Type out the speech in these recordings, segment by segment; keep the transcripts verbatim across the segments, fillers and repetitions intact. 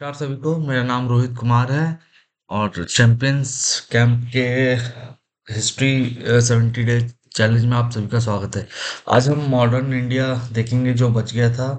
नमस्कार सभी को, मेरा नाम रोहित कुमार है और चैंपियंस कैंप के हिस्ट्री सेवेंटी डे चैलेंज में आप सभी का स्वागत है। आज हम मॉडर्न इंडिया देखेंगे जो बच गया था।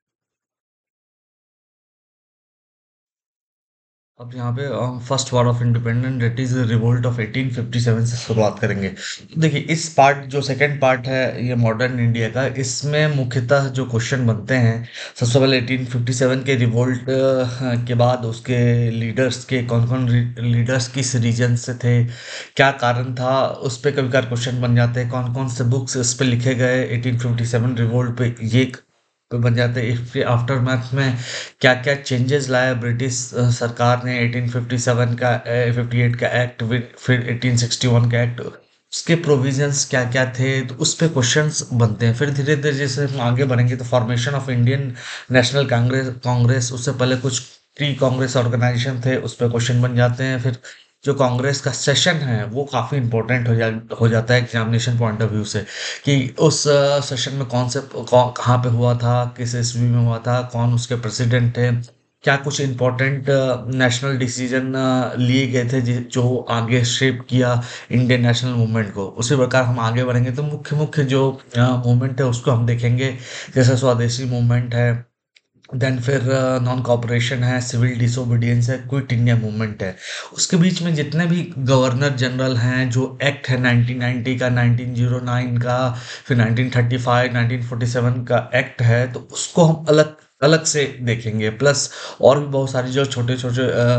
अब यहाँ पे हम first war of independence that is revolt of eighteen fifty seven से शुरुआत करेंगे। देखिए, इस पार्ट जो सेकंड पार्ट है ये मॉडर्न इंडिया का, इसमें मुख्यतः जो क्वेश्चन बनते हैं, सबसे पहले एटीन फिफ्टी सेवन के रिवोल्ट के बाद उसके लीडर्स के कौन कौन लीडर्स किस रीजन से थे, क्या कारण था, उस पे कभी कभार क्वेश्चन बन जाते हैं। कौन कौन से बुक्स इस पे लिखे गए एटीन फिफ्टी सेवन रिवोल्ट पे, ये पे बन जाते हैं। इसके आफ्टर मैथ में क्या क्या चेंजेस लाया ब्रिटिश अ, सरकार ने एटीन फिफ्टी सेवन का फिफ्टी एट का एक्ट, फिर एटीन सिक्सटी वन का एक्ट, उसके प्रोविजंस क्या क्या थे, तो उस पे क्वेश्चंस बनते हैं। फिर धीरे धीरे जैसे हम आगे बढ़ेंगे तो formation of Indian National Congress Congress उससे पहले कुछ प्री कांग्रेस ऑर्गेनाइजेशन थे, उस पर क्वेश्चन बन जाते हैं। फिर जो कांग्रेस का सेशन है वो काफ़ी इंपॉर्टेंट हो जा हो जाता है एग्जामिनेशन पॉइंट ऑफ व्यू से, कि उस सेशन में कौन से कौन कहाँ पे हुआ था, किस ईस्वी में हुआ था, कौन उसके प्रेसिडेंट थे, क्या कुछ इम्पोर्टेंट नेशनल डिसीजन लिए गए थे जि- जो आगे शेप किया इंडियन नेशनल मूवमेंट को। उसी प्रकार हम आगे बढ़ेंगे तो मुख्य मुख्य जो मूवमेंट है उसको हम देखेंगे, जैसे स्वदेशी मूवमेंट है, देन फिर नॉन कॉपरेशन है, सिविल डिसोबीडियंस है, क्विट इंडिया मूवमेंट है। उसके बीच में जितने भी गवर्नर जनरल हैं, जो एक्ट है नाइनटीन नाइंटी का, नाइनटीन ओ नाइन का, फिर nineteen thirty five nineteen forty seven का एक्ट है, तो उसको हम अलग अलग से देखेंगे। प्लस और भी बहुत सारी जो छोटे छोटे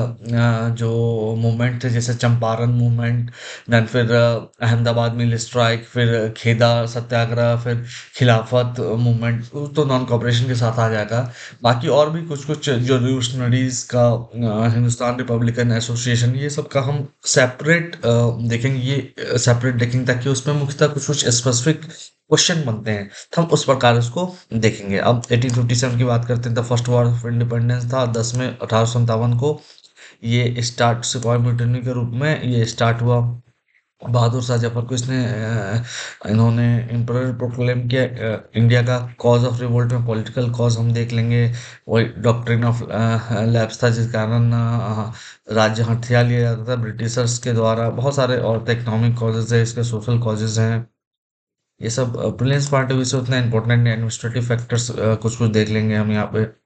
जो मूवमेंट थे, जैसे चंपारण मूवमेंट, देन फिर अ, अहमदाबाद मिल स्ट्राइक, फिर खेदा सत्याग्रह, फिर खिलाफत मूवमेंट, तो नॉन कॉपरेशन के साथ आ जाएगा। बाकी और भी कुछ कुछ जो रिवोल्यूशनरीज का, अ, हिंदुस्तान रिपब्लिकन एसोसिएशन, ये सब का हम सेपरेट देखेंगे। ये सेपरेट देखेंगे ताकि उसमें मुख्यतः कुछ कुछ स्पेसिफिक क्वेश्चन बनते हैं, तो हम उस प्रकार उसको देखेंगे। अब एटीन फिफ्टी सेवन की बात करते हैं तो फर्स्ट वॉर ऑफ इंडिपेंडेंस था दस में अठारह सौ संतावन को। ये स्टार्ट सिपाही म्यूटिनी के रूप में ये स्टार्ट हुआ। बहादुर शाह जफर को इसने अ, इन्होंने एम्परर प्रोक्लेम किया। अ, इंडिया का कॉज ऑफ रिवोल्ट में पॉलिटिकल कॉज हम देख लेंगे, वही डॉक्ट्रिन ऑफ लैप्स था, जिस कारण अ, राज्य हथिया लिया जाता था ब्रिटिशर्स के द्वारा। बहुत सारे और इकोनॉमिक कॉजेज है, इसके सोशल कॉजेज हैं। ये सब प्रिलिम्स पॉइंट ऑफ व्यू से उतना इंपॉर्टेंट एडमिनिस्ट्रेटिव फैक्टर्स कुछ कुछ देख लेंगे हम यहाँ पे।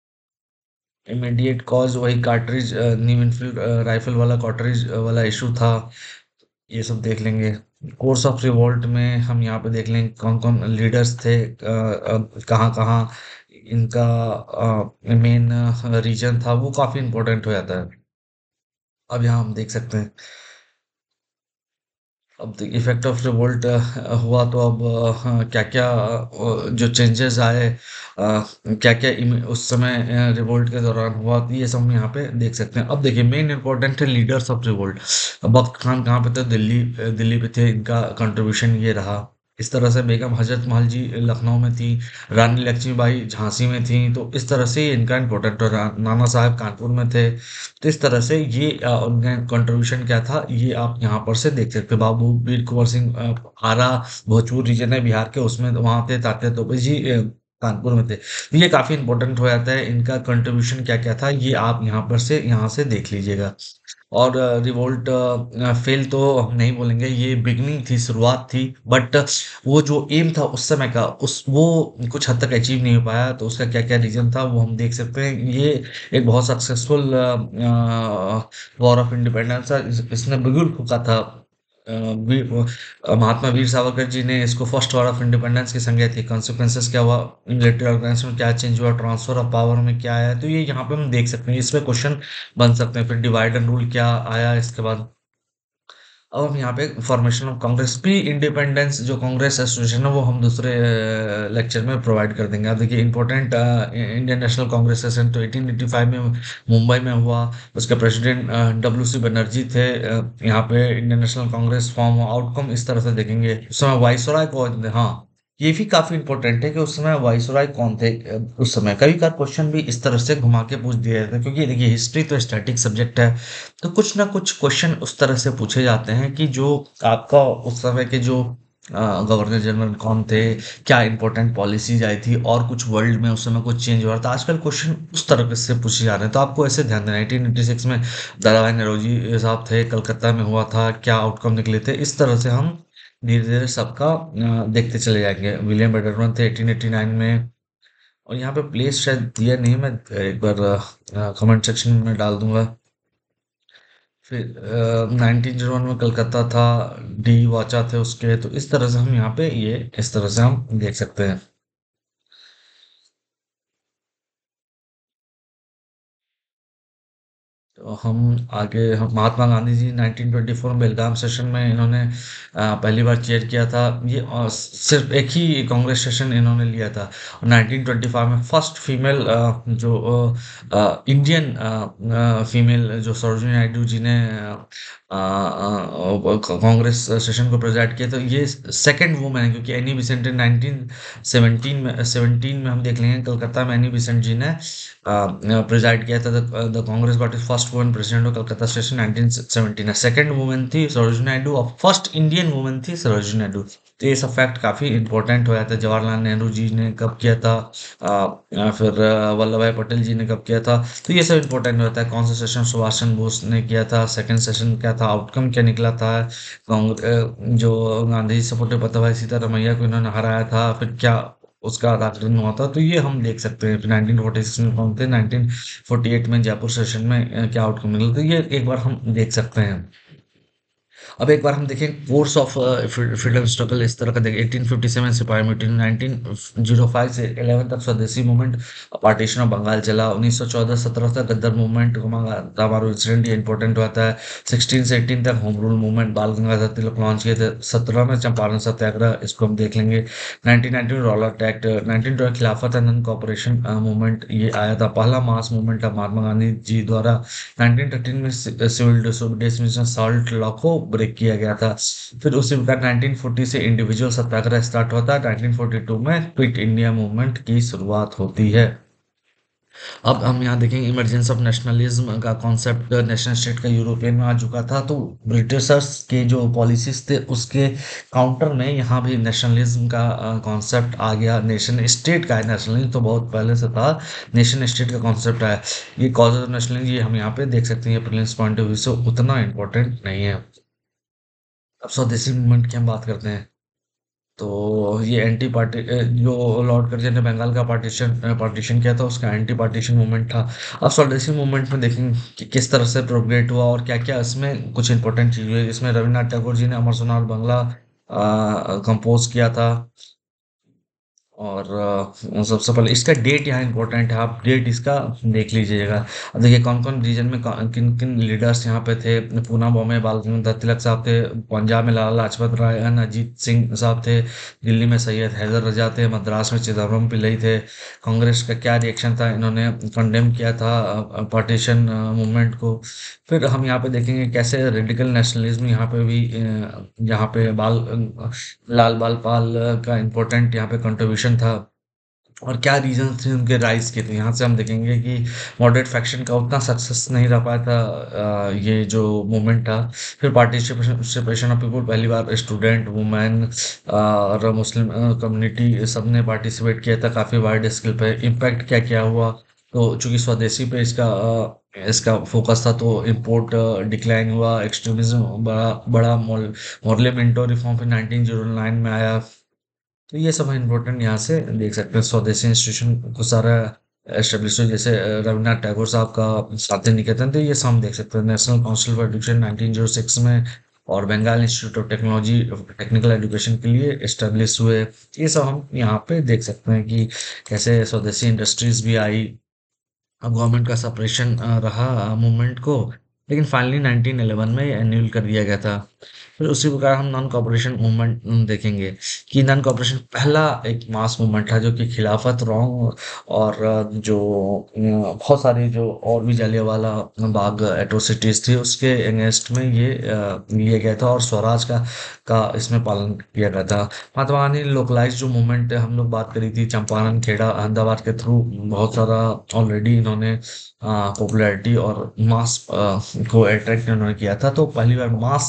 इमीडिएट कॉज वही कार्ट्रिज, न्यू इनफील्ड राइफल वाला कार्ट्रिज वाला इशू था, ये सब देख लेंगे। कोर्स ऑफ रिवोल्ट में हम यहाँ पे देख लेंगे कौन कौन लीडर्स थे, कहाँ कहाँ इनका मेन रीजन था, वो काफी इंपॉर्टेंट हो जाता है। अब यहाँ हम देख सकते हैं, अब इफेक्ट ऑफ रिवोल्ट हुआ तो अब क्या क्या जो चेंजेस आए, क्या क्या उस समय रिवोल्ट के दौरान हुआ, तो ये सब हम यहाँ पे देख सकते हैं। अब देखिए, मेन इंपॉर्टेंट है leaders of revolt. Bakht Khan कहाँ पे थे? दिल्ली दिल्ली पे थे, इनका कंट्रीब्यूशन ये रहा। इस तरह से बेगम हजरत महल जी लखनऊ में थी, रानी लक्ष्मीबाई झांसी में थी, तो इस तरह से इनका इंपॉर्टेंट रहा। नाना साहब कानपुर में थे, तो इस तरह से ये अ, उनका कंट्रीब्यूशन क्या था, ये आप यहाँ पर से देख सकते हैं। बाबू वीर कुंवर सिंह अ, आरा भोजपुर रीजन है बिहार के, उसमें वहां थे। तात्या तोपे जी अ, कानपुर में थे। तो ये काफी इंपॉर्टेंट हो जाता है, इनका कंट्रीब्यूशन क्या क्या था, ये आप यहाँ पर से यहाँ से देख लीजिएगा। और रिवोल्ट फेल तो हम नहीं बोलेंगे, ये बिगनिंग थी, शुरुआत थी, बट वो जो एम था उस समय का, उस वो कुछ हद तक अचीव नहीं हो पाया। तो उसका क्या क्या रीजन था वो हम देख सकते हैं। ये एक बहुत सक्सेसफुल वॉर ऑफ इंडिपेंडेंस था। इस, इसने बिगुल फूका था। अ, वी- अ, महात्मा वीर सावरकर जी ने इसको फर्स्ट वॉर ऑफ इंडिपेंडेंस की संज्ञा थी। कॉन्सिक्वेंसेस क्या हुआ, मिलिट्री ऑर्गेनाइजेशन में क्या चेंज हुआ, ट्रांसफर ऑफ पावर में क्या आया, तो ये यहाँ पे हम देख सकते हैं। इसमें क्वेश्चन बन सकते हैं। फिर डिवाइड एंड रूल क्या आया इसके बाद। अब हम यहाँ पे formation of Congress, pre independence जो कांग्रेस एसोसिएशन है वो हम दूसरे लेक्चर में प्रोवाइड कर देंगे। आप देखिए, important Indian National Congress session तो एटीन एटी फाइव में मुंबई में हुआ। उसके प्रेसिडेंट डब्ल्यू सी बनर्जी थे। अ, यहाँ पे इंडियन नेशनल कांग्रेस फॉर्म हुआ। आउटकम इस तरह से देखेंगे। उस समय वाइसरॉय कौन थे? हाँ, ये भी काफी इंपॉर्टेंट है कि उस समय वाइसरॉय कौन थे। अ, उस समय कई बार क्वेश्चन भी इस तरह से घुमा के पूछ दिया जाता है, क्योंकि देखिए हिस्ट्री तो स्टैटिक सब्जेक्ट है, तो कुछ ना कुछ क्वेश्चन उस तरह से पूछे जाते हैं कि जो आपका उस समय के जो गवर्नर जनरल कौन थे, क्या इंपॉर्टेंट पॉलिसीज आई थी, और कुछ वर्ल्ड में उस समय कुछ चेंज हुआ था। आजकल क्वेश्चन उस तरह से पूछे जा रहे हैं, तो आपको ऐसे ध्यान देना। एटीन एटी सिक्स में दादा भाई नौरोजी साहब थे, कलकत्ता में हुआ था, क्या आउटकम निकले थे, इस तरह से हम धीरे धीरे सबका अ, देखते चले जाएंगे। विलियम बेटरमैन थे एटीन एटी नाइन में। और यहाँ पे प्लेस शायद दिया नहीं, मैं एक बार कमेंट सेक्शन में डाल दूंगा। फिर नाइनटीन जीरो वन में कलकत्ता था, डी वाचा थे उसके। तो इस तरह से हम यहाँ पे ये इस तरह से हम देख सकते हैं। तो हम आगे, हम Mahatma Gandhi ji nineteen twenty four में बेलगाम सेशन में इन्होंने अ, पहली बार चेयर किया था। ये अ, सिर्फ एक ही कांग्रेस सेशन इन्होंने लिया था। और नाइनटीन ट्वेंटी फाइव में फर्स्ट फीमेल जो अ, अ, इंडियन अ, अ, फीमेल जो सरोजिनी नायडू जी ने अ, अ, अ, कांग्रेस सेशन को प्रेजाइड किया। तो ये सेकंड वुमेन है, क्योंकि एनी बेसेंट नाइनटीन सेवनटीन में सेवनटीन में हम देख लेंगे कलकत्ता में एनी बेसेंट जी ने प्रिजाइड किया था। The Congress party first women president of Calcutta station nineteen seventeen है। सेकंड वुमेन थी सरोजिनी नायडू, और फर्स्ट इंडियन वुमेन थी सरोजिनी नायडू। तो ये सब फैक्ट काफी इंपॉर्टेंट हो जाता है। जवाहरलाल नेहरू जी ने कब किया था, अ, अ, फिर अ, वल्लभ भाई पटेल जी ने कब किया था। तो ये सब इंपॉर्टेंट होता है। कौन सा सेशन सुभाष चंद्र बोस ने किया था, सेकंड सेशन क्या था, आउटकम क्या निकला था। कांग्रेस जो गांधी सपोर्टेड पता भाई सीतारमैया को इन्होंने हराया था, फिर क्या उसका आकलन हुआ था। तो ये हम देख सकते हैं। फिर नाइनटीन फोर्टी सिक्स में कौन थे, नाइनटीन फोर्टी एट में जयपुर सेशन में अ, क्या आउटकम निकला। तो ये एक बार हम देख सकते हैं। अब एक बार हम देखें कोर्स ऑफ फ्रीडम स्ट्रगल इस तरह का देखें। एटीन फिफ्टी सेवन सिपाही म्यूटेशन, नाइनटीन ओ फाइव से इलेवन तक Swadeshi movement, partition of Bengal चला। उन्नीस सौ चौदह सत्रह तक गद्दर मूवमेंट, हमारा इंसिडेंट ये इंपॉर्टेंट होता है। सिक्सटीन से एटीन तक होम रूल मूवमेंट बाल गंगाधर तिलक लॉन्च किए थे। सत्रह में चंपारण सत्याग्रह, इसको हम देख लेंगे। नाइनटीन नाइनटी में Rowlatt act, nineteen twelve Khilafat and non cooperation movement ये आया था। पहला मास मूवमेंट था महात्मा गांधी जी द्वारा। नाइनटीन थर्टीन में सिविल डिसोबीडियंस सॉल्ट लॉ को ब्रेक किया गया था। फिर उसी प्रकार नाइनटीन फोर्टी से इंडिविजुअल सत्याग्रह स्टार्ट होता है। नाइनटीन फोर्टी टू में क्विट इंडिया मूवमेंट की शुरुआत होती है। अब हम यहाँ देखेंगे इमरजेंस ऑफ नेशनलिज्म का कॉन्सेप्ट नेशनल स्टेट का यूरोपियन में आ चुका था। तो ब्रिटिशर्स के जो पॉलिसीज थे उसके काउंटर में यहाँ भी नेशनलिज्म का कॉन्सेप्ट आ गया। नेशन स्टेट का है, नेशनलिज्म तो बहुत पहले से था, नेशन स्टेट का कॉन्सेप्ट आया। ये कॉज ऑफ नेशनलिज्म ये हम यहाँ पे देख सकते हैं। प्रिलिम्स पॉइंट ऑफ व्यू से उतना इंपॉर्टेंट नहीं है। अब स्वदेशी मूवमेंट की हम बात करते हैं। तो ये एंटी पार्टी जो लॉर्ड कर्जन ने बंगाल का पार्टीशन पार्टीशन किया था, उसका एंटी पार्टीशन मूवमेंट था। अब स्वदेशी मूवमेंट में देखेंगे कि किस तरह से प्रोग्रेट हुआ और क्या क्या इसमें कुछ इंपॉर्टेंट चीज हुई। इसमें रविन्द्रनाथ टैगोर जी ने अमर सोनार बांग्ला कंपोज किया था। और अ, सबसे पहले इसका डेट यहाँ इंपॉर्टेंट है, आप डेट इसका देख लीजिएगा। अब देखिए कौन कौन रीजन में किन किन लीडर्स यहाँ पे थे। पूना बॉम्बे बाल गंगाधर तिलक साहब थे, पंजाब में लाला लाजपत राय एंड अजीत सिंह साहब थे, दिल्ली में सैयद हैदर रजा थे, मद्रास में चिदम्बरम पिल्लई थे। कांग्रेस का क्या रिएक्शन था, इन्होंने कंडेम किया था पार्टीशन मूवमेंट को। फिर हम यहाँ पे देखेंगे कैसे रेडिकल नेशनलिज्म यहाँ पे भी अ, यहाँ पे बाल लाल बाल पाल का इम्पोर्टेंट यहाँ पे कंट्रीब्यूशन था, और क्या रीजन थे उनके राइज के। तो यहाँ से हम देखेंगे कि मॉडरेट फैक्शन का उतना सक्सेस नहीं रह पाया था अ, ये जो मूवमेंट था। फिर पार्टिसिपेशन ऑफ पीपल, पहली बार स्टूडेंट, वुमेन और मुस्लिम कम्युनिटी सब ने पार्टिसिपेट किया था काफ़ी वाइड स्केल पे। इम्पैक्ट क्या क्या हुआ, तो चूंकि स्वदेशी पे इसका अ, इसका फोकस था, तो इम्पोर्ट डिक्लाइन हुआ, एक्सट्रीमिज्म बड़ा बड़ा मॉर्लेमेंटो रिफॉर्म फिर नाइनटीन जीरो नाइन में आया। तो ये सब इम्पोर्टेंट यहाँ से देख सकते हैं। स्वदेशी इंस्टीट्यूशन को सारा एस्टेब्लिश हुई, जैसे अ, रविन्द्रनाथ टैगोर साहब का शांति निकेतन। तो ये सब हम देख सकते हैं। National council for education nineteen o six में, और Bengal institute of technology technical education के लिए एस्टेब्लिश हुए। ये सब हम यहाँ पे देख सकते हैं कि कैसे स्वदेशी इंडस्ट्रीज भी आई। अब गवर्नमेंट का सपरेशन रहा मूवमेंट को, लेकिन फाइनली नाइनटीन इलेवन में एन्यूल कर दिया गया था। फिर उसी प्रकार हम नॉन कॉपरेशन मूवमेंट देखेंगे कि नॉन कॉपरेशन पहला एक मास मूवमेंट था जो कि खिलाफत रॉन्ग और अ, जो अ, बहुत सारी जो और भी जलियांवाला बाग एट्रोसिटीज थी उसके अगेंस्ट में ये अ, लिया गया था, और स्वराज का का इसमें पालन किया गया था। महात्मा गांधी लोकलाइज जो मूवमेंट हम लोग बात करी थी, चंपारण खेड़ा अहमदाबाद के थ्रू बहुत सारा ऑलरेडी इन्होंने पॉपुलैरिटी और मास को अट्रैक्ट इन्होंने किया था। तो पहली बार मास के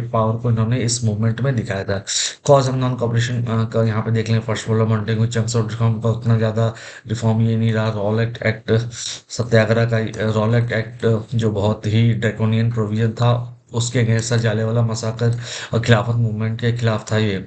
पावर को इन्होंने इस मूवमेंट में दिखाया था। कॉज हम नॉन कॉपरेशन का यहाँ पे देख लें, फर्स्ट वर्ल्ड मॉन्टेगू चंक्स और रिफॉर्म का उतना ज़्यादा रिफॉर्म ये नहीं रहा। रॉलेट एक्ट सत्याग्रह का, रॉलेट एक्ट जो बहुत ही ड्रैकोनियन प्रोविजन था, उसके अगेंस्ट था। जालियांवाला मसाकर और खिलाफत मूवमेंट के खिलाफ था ये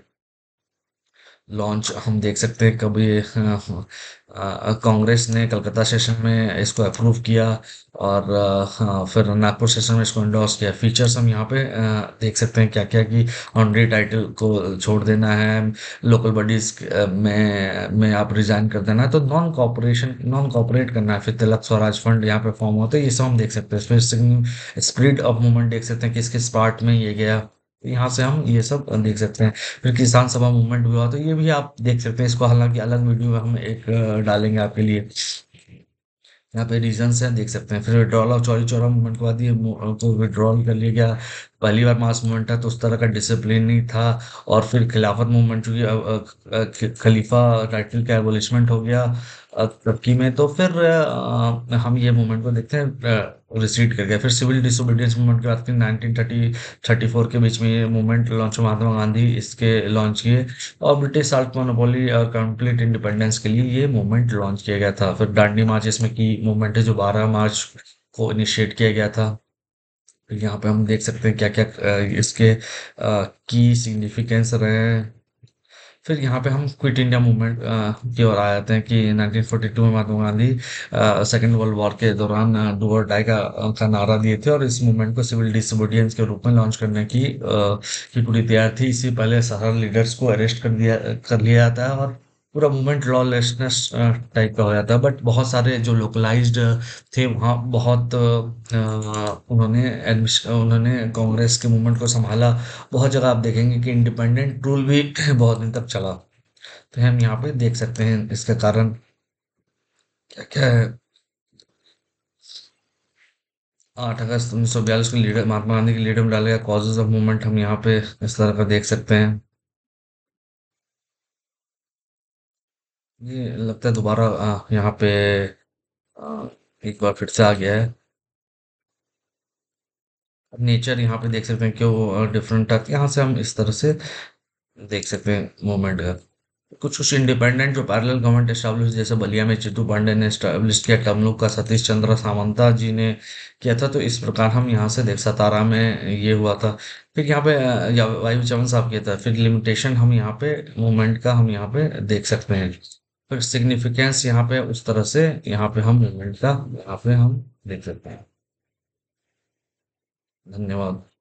लॉन्च। हम देख सकते हैं कभी अ, अ, कांग्रेस ने कलकत्ता सेशन में इसको अप्रूव किया और अ, हाँ, फिर नागपुर सेशन में इसको इंडोर्स किया। फीचर्स हम यहाँ पे अ, देख सकते हैं क्या क्या कि ऑनरी टाइटल को छोड़ देना है, लोकल बॉडीज में में आप रिजाइन कर देना है, तो नॉन कॉपरेशन नॉन कॉपरेट करना है, फिर तिलक स्वराज फंड यहाँ पे फॉर्म होता है। ये सब हम देख सकते हैं। फिर स्प्रिट ऑफ मूवमेंट देख सकते हैं किस किस पार्ट में ये गया, यहाँ से हम ये सब देख सकते हैं। फिर किसान सभा मूवमेंट भी हुआ, तो ये भी आप देख सकते हैं। इसको हालांकि अलग वीडियो में हम एक अ, डालेंगे आपके लिए। यहाँ पे रीजंस हैं देख सकते हैं। फिर withdrawal of Chauri Chaura movement के बाद ये मू- तो विड्रॉल कर लिया गया। पहली बार मास मूवमेंट था तो उस तरह का डिसिप्लिन नहीं था। और फिर खिलाफत मूवमेंट जो कि अ- अ- अ, खि- खलीफा टाइटल का एबोलिशमेंट हो गया अ, तुर्की में, तो फिर अ, हम ये मूवमेंट को देखते हैं रिसीड कर गया। फिर सिविल डिसोबीडियंस मूवमेंट की बात करें, नाइनटीन थर्टी थर्टी फोर के बीच में ये मूवमेंट लॉन्च, महात्मा गांधी इसके लॉन्च किए। और ब्रिटिश साल्ट मोनोपोली और कंप्लीट इंडिपेंडेंस के लिए ये मूवमेंट लॉन्च किया गया था। फिर दांडी मार्च इसमें की मूवमेंट है जो बारह मार्च को इनिशिएट किया गया था। फिर यहाँ पे हम देख सकते हैं क्या क्या इसके की सिग्निफिकेंस रहे हैं। फिर यहाँ पे हम क्विट इंडिया मूवमेंट की ओर आ जाते हैं कि नाइनटीन फोर्टी टू में Mahatma Gandhi second world war के दौरान डू और डाई का, अ, का नारा दिए थे और इस मूवमेंट को सिविल डिसोबीडियंस के रूप में लॉन्च करने की अ, की पूरी तैयार थी। इससे पहले सारा लीडर्स को अरेस्ट कर दिया कर लिया जाता है और पूरा मूवमेंट लॉलेसनेस टाइप का हो जाता है। बट बहुत सारे जो लोकलाइज्ड थे वहाँ बहुत अ, उन्होंने एडमिश उन्होंने कांग्रेस के मूवमेंट को संभाला। बहुत जगह आप देखेंगे कि इंडिपेंडेंट रूल भी बहुत दिन तक चला। तो हम यहाँ पे देख सकते हैं इसका कारण क्या क्या है। आठ अगस्त उन्नीस सौ बयालीस को लीडर महात्मा गांधी की लीडर में डाले गए कॉजेज ऑफ मूवमेंट हम यहाँ पे इस तरह का देख सकते हैं। ये लगता है दोबारा अ, यहाँ पे अ, एक बार फिर से आ गया है। नेचर यहाँ पे देख सकते हैं क्यों डिफरेंट आता है। यहाँ से हम इस तरह से देख सकते हैं मूवमेंट का। कुछ कुछ इंडिपेंडेंट जो पैरेलल गवर्नमेंट एस्टैब्लिश, जैसे बलिया में चित्तू पांडे ने एस्टैब्लिश किया, तमलुक का सतीश चंद्र सामंता जी ने किया था। तो इस प्रकार हम यहाँ से देख, सतारा में ये हुआ था। फिर यहाँ पे अ, या- वायु चवन साहब किया था। फिर लिमिटेशन हम यहाँ पे मूवमेंट का हम यहाँ पे देख सकते हैं। फिर सिग्निफिकेंस यहाँ पे उस तरह से यहाँ पे हम मूवमेंट का यहाँ पे हम देख सकते हैं। धन्यवाद।